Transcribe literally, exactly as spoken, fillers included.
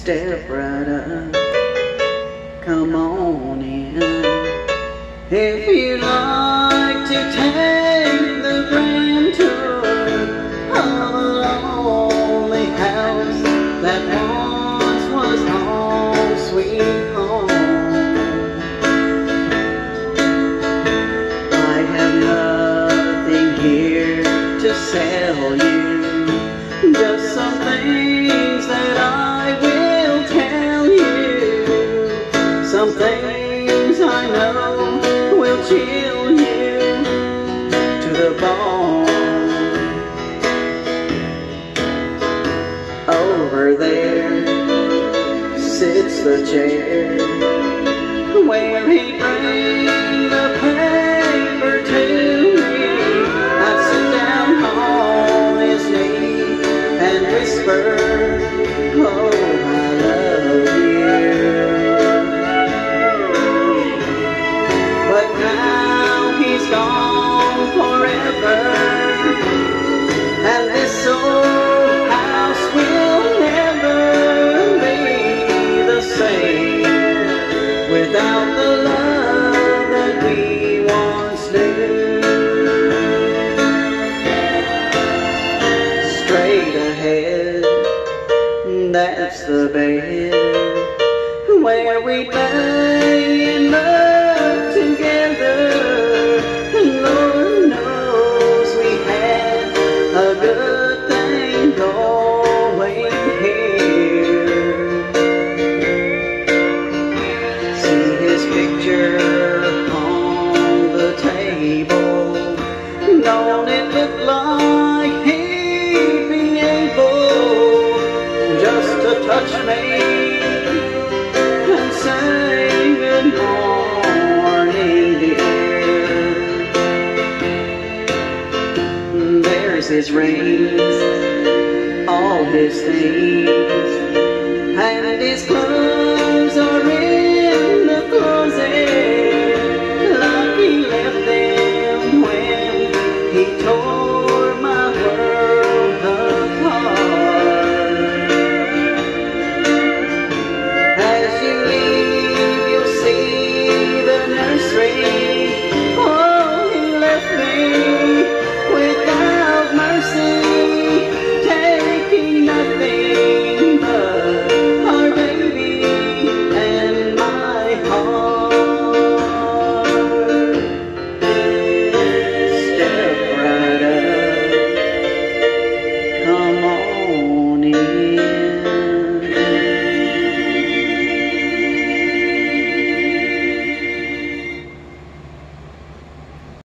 step right up, come on in. If you'd like to take the grand tour of a lonely house that once was home sweet home, I have nothing here to sell you, just some things that I will tell you, some things I know will chill you to the bone. Over there sits the chair where he brings the paper to me. I'd sit down on his knee and whisper, oh, I love you. But now he's gone forever, and this old house will never be the same without the love that we once knew. Straight ahead, that's the bed where we lay in love together. And Lord knows we had a good thing going here. See his picture on the table, don't it look like he'd be able just to touch me and say good morning, dear? There's his rings, all his things, and his clothes